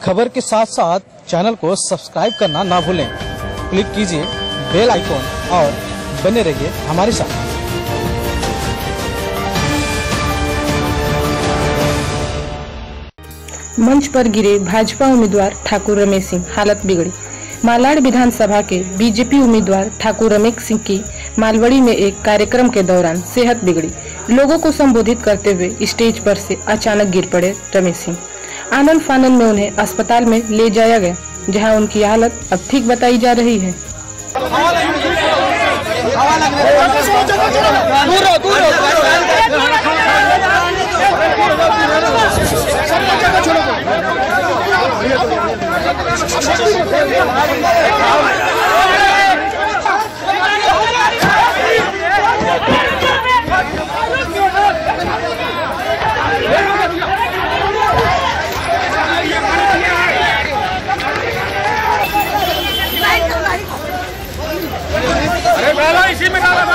खबर के साथ साथ चैनल को सब्सक्राइब करना ना भूलें। क्लिक कीजिए बेल आइकॉन और बने रहिए हमारे साथ। मंच पर गिरे भाजपा उम्मीदवार ठाकुर रमेश सिंह, हालत बिगड़ी। मालाड विधानसभा के बीजेपी उम्मीदवार ठाकुर रमेश सिंह की मालवड़ी में एक कार्यक्रम के दौरान सेहत बिगड़ी। लोगों को संबोधित करते हुए स्टेज पर से अचानक गिर पड़े रमेश सिंह। आनंद फानंद में उन्हें अस्पताल में ले जाया गया, जहां उनकी हालत अब ठीक बताई जा रही है। इसी में डालो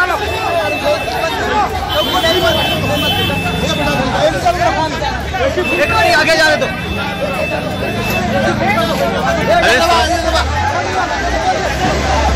आगे जा रहे तो